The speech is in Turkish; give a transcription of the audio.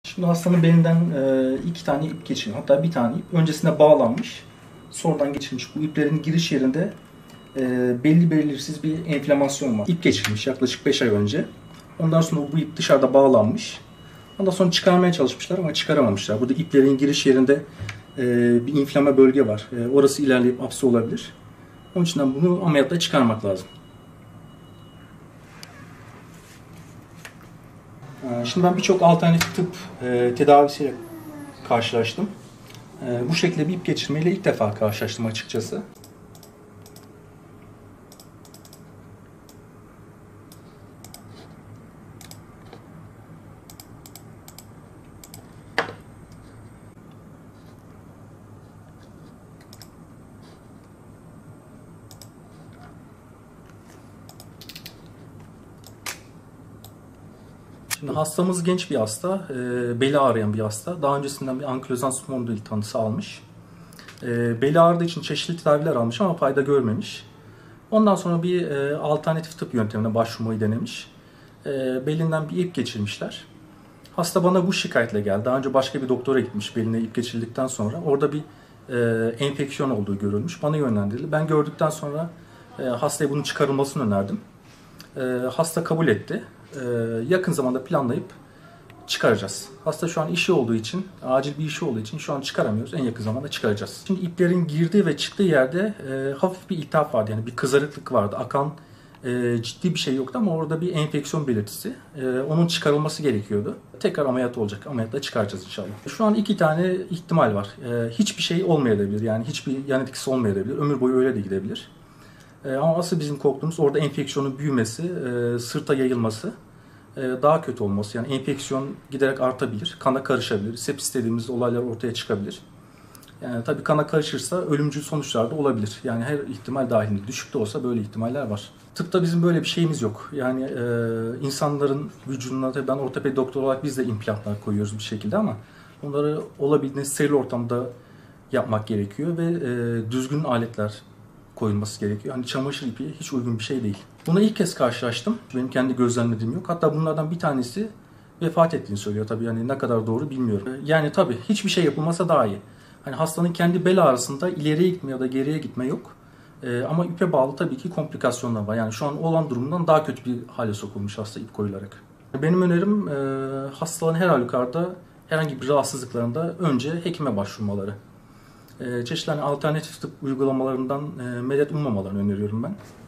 Şimdi hastanın belinden iki tane ip geçiyor. Hatta bir tane ip öncesinde bağlanmış. Sonradan geçirmiş. Bu iplerin giriş yerinde belli belirsiz bir enflamasyon var. İp geçirmiş yaklaşık 5 ay önce. Ondan sonra bu ip dışarıda bağlanmış. Ondan sonra çıkarmaya çalışmışlar ama çıkaramamışlar. Burada iplerin giriş yerinde bir inflame bölge var. Orası ilerleyip apse olabilir. Onun için bunu ameliyatla çıkarmak lazım. Şimdi ben birçok alternatif tıp tedavisiyle karşılaştım. Bu şekilde bir ip geçirmeyle ilk defa karşılaştım açıkçası. Şimdi hastamız genç bir hasta, beli ağrıyan bir hasta. Daha öncesinden bir ankilozan spondil tanısı almış. Beli ağrıdığı için çeşitli tedaviler almış ama fayda görmemiş. Ondan sonra bir alternatif tıp yöntemine başvurmayı denemiş. Belinden bir ip geçirmişler. Hasta bana bu şikayetle geldi. Daha önce başka bir doktora gitmiş beline ip geçirildikten sonra. Orada bir enfeksiyon olduğu görülmüş. Bana yönlendirildi. Ben gördükten sonra hastaya bunun çıkarılmasını önerdim. Hasta kabul etti. Yakın zamanda planlayıp çıkaracağız. Hasta şu an işi olduğu için, acil bir işi olduğu için şu an çıkaramıyoruz. En yakın zamanda çıkaracağız. Şimdi iplerin girdiği ve çıktığı yerde hafif bir iltihap vardı. Yani bir kızarıklık vardı. Akan ciddi bir şey yoktu ama orada bir enfeksiyon belirtisi. Onun çıkarılması gerekiyordu. Tekrar ameliyat olacak. Ameliyatla çıkaracağız inşallah. Şu an iki tane ihtimal var. Hiçbir şey olmayabilir. Yani hiçbir yan etkisi olmayabilir. Ömür boyu öyle de gidebilir. Ama asıl bizim korktuğumuz orada enfeksiyonun büyümesi, sırta yayılması, daha kötü olması. Yani enfeksiyon giderek artabilir, kana karışabilir, sepsis dediğimiz olaylar ortaya çıkabilir. Yani tabii kana karışırsa ölümcül sonuçlar da olabilir. Yani her ihtimal dahilinde. Düşük de olsa böyle ihtimaller var. Tıpta bizim böyle bir şeyimiz yok. Yani insanların vücuduna, tabii ben ortopedi doktor olarak biz de implantlar koyuyoruz bir şekilde ama onları olabildiğince steril ortamda yapmak gerekiyor ve düzgün aletler koyulması gerekiyor. Hani çamaşır ipi hiç uygun bir şey değil. Buna ilk kez karşılaştım. Benim kendi gözlemlediğim yok. Hatta bunlardan bir tanesi vefat ettiğini söylüyor. Tabii yani ne kadar doğru bilmiyorum. Yani tabii hiçbir şey yapılmasa daha iyi. Hani hastanın kendi bel ağrısında ileriye gitme ya da geriye gitme yok. Ama ipe bağlı tabii ki komplikasyonlar var. Yani şu an olan durumundan daha kötü bir hale sokulmuş hasta ip koyularak. Benim önerim hastaların her halükarda herhangi bir rahatsızlıklarında önce hekime başvurmaları. Çeşitli alternatif tıp uygulamalarından medet ummamalarını öneriyorum ben.